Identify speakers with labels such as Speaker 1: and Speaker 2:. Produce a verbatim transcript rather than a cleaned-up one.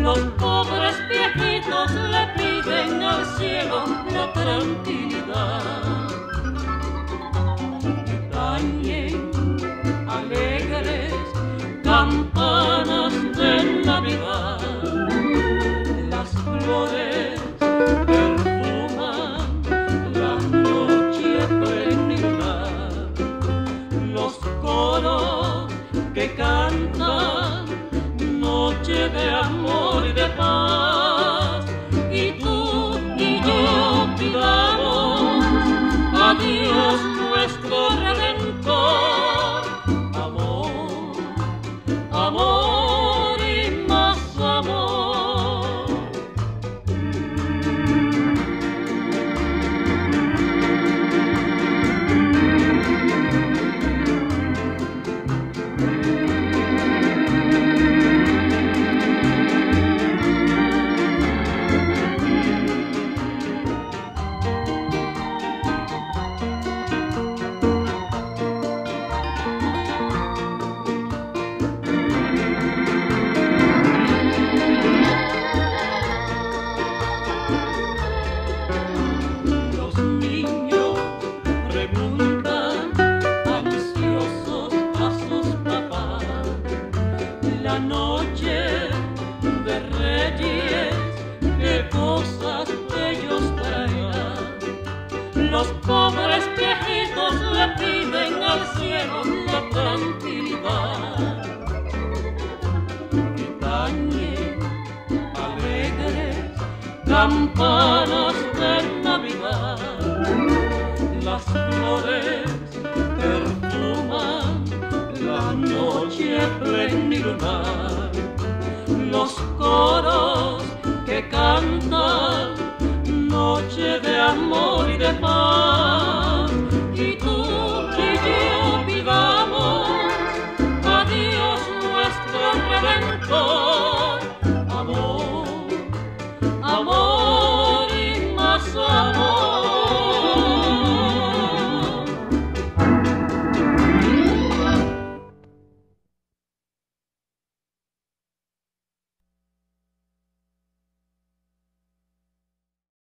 Speaker 1: Los pobres viejitos le piden al cielo la tranquilidad. Tañen alegres campanas de Navidad. Las flores perfuman la noche plenilunal. Los coros que cantan noche de amor y de paz, y tú y yo pidamos a Dios nuestro Redentor, amor, amor y más amor. La noche de Reyes, qué cosas ellos traerán. Los pobres viejitos le piden al cielo la tranquilidad. Y tañen alegres campanas de Navidad. Las flores perfuman la noche plenilunar. Los coros que cantan noche de amor y de paz.